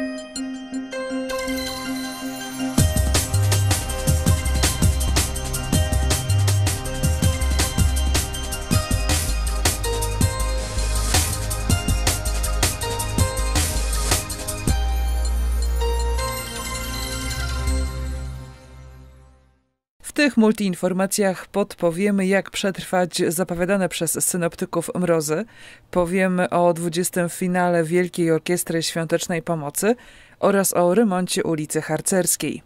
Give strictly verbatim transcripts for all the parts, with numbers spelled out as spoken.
W tych multiinformacjach podpowiemy, jak przetrwać zapowiadane przez synoptyków mrozy. Powiemy o dwudziestym finale Wielkiej Orkiestry Świątecznej Pomocy oraz o remoncie ulicy Harcerskiej.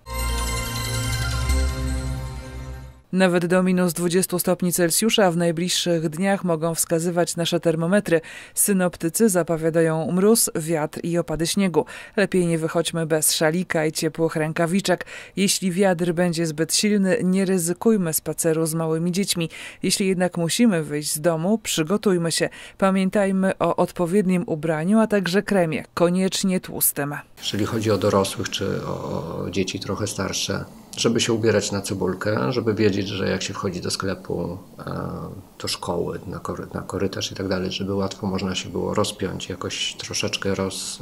Nawet do minus dwudziestu stopni Celsjusza w najbliższych dniach mogą wskazywać nasze termometry. Synoptycy zapowiadają mróz, wiatr i opady śniegu. Lepiej nie wychodźmy bez szalika i ciepłych rękawiczek. Jeśli wiatr będzie zbyt silny, nie ryzykujmy spaceru z małymi dziećmi. Jeśli jednak musimy wyjść z domu, przygotujmy się. Pamiętajmy o odpowiednim ubraniu, a także kremie, koniecznie tłustym. Jeżeli chodzi o dorosłych czy o dzieci trochę starsze, żeby się ubierać na cebulkę, żeby wiedzieć, że jak się wchodzi do sklepu, do szkoły, na, kory, na korytarz i tak dalej, żeby łatwo można się było rozpiąć, jakoś troszeczkę roz,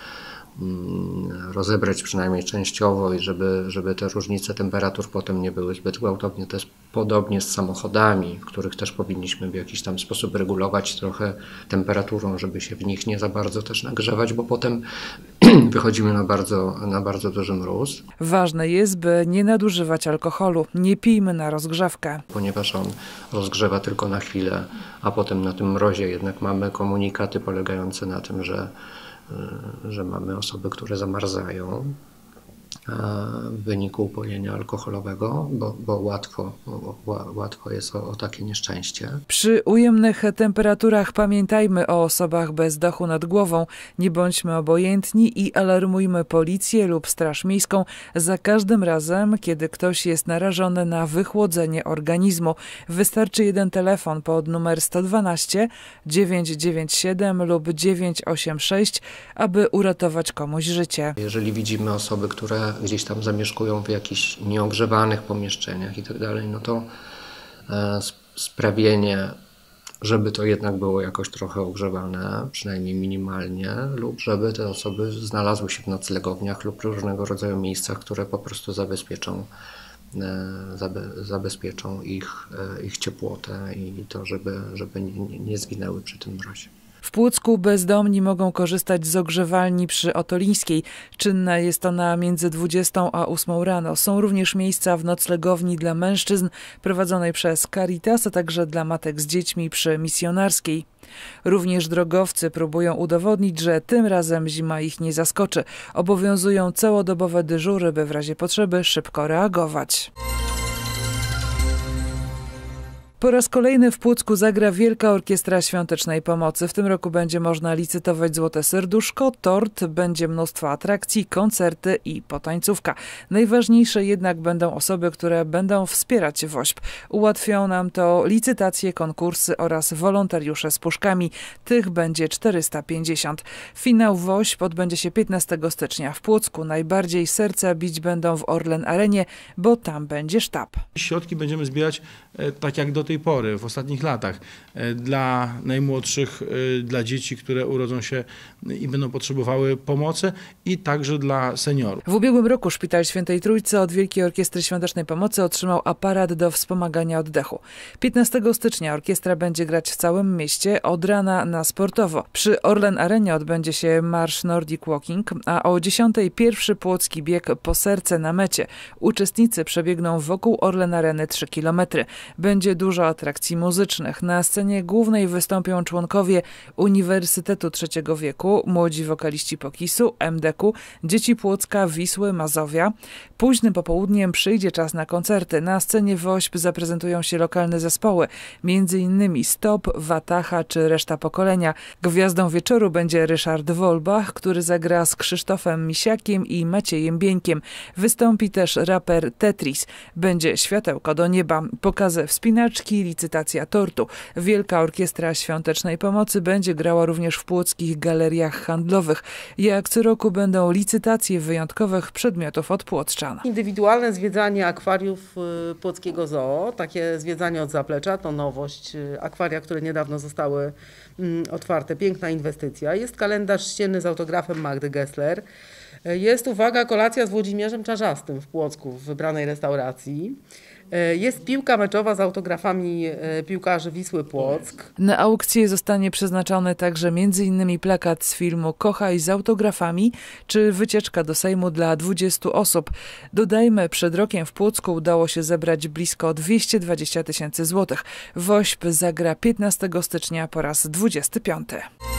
rozebrać przynajmniej częściowo i żeby, żeby te różnice temperatur potem nie były zbyt gwałtowne. To jest podobnie z samochodami, w których też powinniśmy w jakiś tam sposób regulować trochę temperaturą, żeby się w nich nie za bardzo też nagrzewać, bo potem wychodzimy na bardzo, na bardzo duży mróz. Ważne jest, by nie nadużywać alkoholu. Nie pijmy na rozgrzewkę. Ponieważ on rozgrzewa tylko na chwilę, a potem na tym mrozie jednak mamy komunikaty polegające na tym, że że mamy osoby, które zamarzają w wyniku upojenia alkoholowego, bo, bo łatwo, łatwo jest o, o takie nieszczęście. Przy ujemnych temperaturach pamiętajmy o osobach bez dachu nad głową. Nie bądźmy obojętni i alarmujmy policję lub straż miejską za każdym razem, kiedy ktoś jest narażony na wychłodzenie organizmu. Wystarczy jeden telefon pod numer sto dwanaście, dziewięć dziewięć siedem lub dziewięć osiem sześć, aby uratować komuś życie. Jeżeli widzimy osoby, które gdzieś tam zamieszkują w jakichś nieogrzewanych pomieszczeniach i tak dalej, no to sprawienie, żeby to jednak było jakoś trochę ogrzewane, przynajmniej minimalnie, lub żeby te osoby znalazły się w noclegowniach lub różnego rodzaju miejscach, które po prostu zabezpieczą, zabezpieczą ich, ich ciepłotę i to, żeby, żeby nie, nie zginęły przy tym mrozie. W Płocku bezdomni mogą korzystać z ogrzewalni przy Otolińskiej. Czynna jest ona między dwudziestą a ósmą rano. Są również miejsca w noclegowni dla mężczyzn prowadzonej przez Caritas, a także dla matek z dziećmi przy Misjonarskiej. Również drogowcy próbują udowodnić, że tym razem zima ich nie zaskoczy. Obowiązują całodobowe dyżury, by w razie potrzeby szybko reagować. Po raz kolejny w Płocku zagra Wielka Orkiestra Świątecznej Pomocy. W tym roku będzie można licytować Złote Serduszko, tort, będzie mnóstwo atrakcji, koncerty i potańcówka. Najważniejsze jednak będą osoby, które będą wspierać WOŚP. Ułatwią nam to licytacje, konkursy oraz wolontariusze z puszkami. Tych będzie czterysta pięćdziesiąt. Finał WOŚP odbędzie się piętnastego stycznia w Płocku. Najbardziej serca bić będą w Orlen Arenie, bo tam będzie sztab. Środki będziemy zbierać tak jak do tej pory, w ostatnich latach, dla najmłodszych, dla dzieci, które urodzą się i będą potrzebowały pomocy, i także dla seniorów. W ubiegłym roku Szpital Świętej Trójcy od Wielkiej Orkiestry Świątecznej Pomocy otrzymał aparat do wspomagania oddechu. piętnastego stycznia orkiestra będzie grać w całym mieście od rana na sportowo. Przy Orlen Arenie odbędzie się marsz Nordic Walking, a o dziesiątej pierwszy płocki bieg po serce na mecie. Uczestnicy przebiegną wokół Orlen Areny trzy kilometry. Będzie dużo atrakcji muzycznych. Na scenie głównej wystąpią członkowie Uniwersytetu Trzeciego Wieku, młodzi wokaliści Pokisu, M D K, dzieci Płocka, Wisły, Mazowia. Późnym popołudniem przyjdzie czas na koncerty. Na scenie WOŚP zaprezentują się lokalne zespoły, między innymi Stop, Wataha czy Reszta Pokolenia. Gwiazdą wieczoru będzie Ryszard Wolbach, który zagra z Krzysztofem Misiakiem i Maciejem Bieńkiem. Wystąpi też raper Tetris. Będzie światełko do nieba, pokazy wspinaczki i licytacja tortu. Wielka Orkiestra Świątecznej Pomocy będzie grała również w płockich galeriach handlowych. Jak co roku będą licytacje wyjątkowych przedmiotów od płockczan. Indywidualne zwiedzanie akwariów płockiego zoo, takie zwiedzanie od zaplecza, to nowość. Akwaria, które niedawno zostały otwarte, piękna inwestycja. Jest kalendarz ścienny z autografem Magdy Gessler. Jest, uwaga, kolacja z Włodzimierzem Czarzastym w Płocku w wybranej restauracji. Jest piłka meczowa z autografami piłkarzy Wisły Płock. Na aukcję zostanie przeznaczony także między innymi plakat z filmu Kochaj z autografami, czy wycieczka do Sejmu dla dwudziestu osób. Dodajmy, przed rokiem w Płocku udało się zebrać blisko dwieście dwadzieścia tysięcy złotych. WOŚP zagra piętnastego stycznia po raz dwudziesty piąty.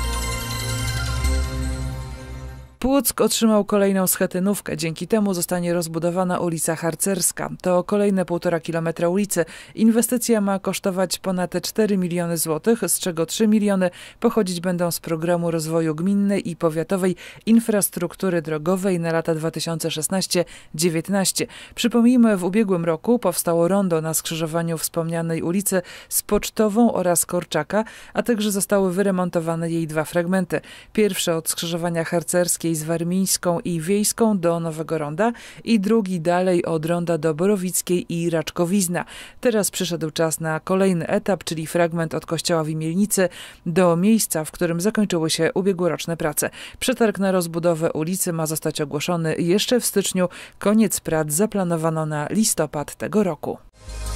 Płock otrzymał kolejną schetynówkę. Dzięki temu zostanie rozbudowana ulica Harcerska. To kolejne półtora kilometra ulicy. Inwestycja ma kosztować ponad cztery miliony złotych, z czego trzy miliony pochodzić będą z programu rozwoju gminnej i powiatowej infrastruktury drogowej na lata dwa tysiące szesnasty do dwa tysiące dziewiętnastego. Przypomnijmy, w ubiegłym roku powstało rondo na skrzyżowaniu wspomnianej ulicy z Pocztową oraz Korczaka, a także zostały wyremontowane jej dwa fragmenty. Pierwsze od skrzyżowania Harcerskiej z Warmińską i Wiejską do Nowego Ronda i drugi dalej od Ronda do Borowickiej i Raczkowizna. Teraz przyszedł czas na kolejny etap, czyli fragment od kościoła w Imielnicy do miejsca, w którym zakończyły się ubiegłoroczne prace. Przetarg na rozbudowę ulicy ma zostać ogłoszony jeszcze w styczniu. Koniec prac zaplanowano na listopad tego roku.